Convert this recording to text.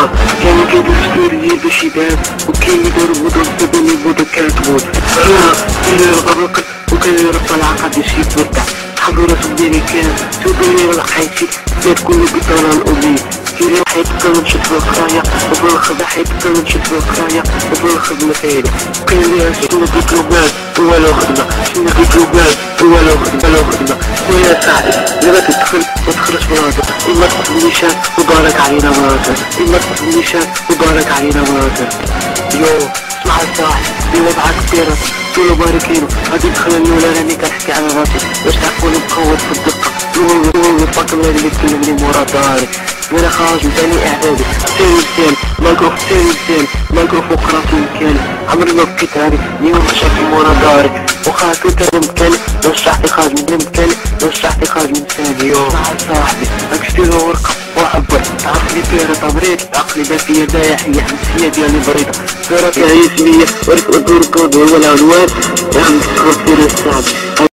كانوا كيديرو ستوريات باش يبان، وكاين يديرو بودو تبني بودو كاتبون كاين الغرق وكاين يرفع العقد باش يتودع حضروا راسهم ديريكان تودوني لقيتي زاد كل بطالة الأمي كاين واحد يتكلم شد في القراية وفي الخدع يتكلم شد في القراية وفي الخدمة ثاني وكاين اللي شنو ديبلومات والو خدمة شنو ديبلومات والو خدمة ويا صاحبي لما تدخل ما تخرج مراتك إما تقتل نيشان وبارك علينا مراتك إما تقتل نيشان وبارك علينا مراتك يو اسمع الصاحب بوضعك كبيرة طولو باركينو غادي ندخل الأولى راني كنحكي على راسي باش تعرفوني مقود في الدقة هو الفاكر اللي يتكلمني مورا داري وانا خارج من تاني اعدادي ثاني مايكروف مايكروف فوق راسي مكاني عمري ما بكيت هاني اليوم مشاكل مورا داري وخا كنت انا مكاني رشحتي خارج من مكاني رشحتي خارج من ثاني يوم صاحبي اكشتيرو ورقة وحبة عقلي فيها تمريض عقلي دافية دايح هي حمسية ديالي بريدة صورتي هي اسمية ورك ودور كود والعنوان يا عم تكرر الصعب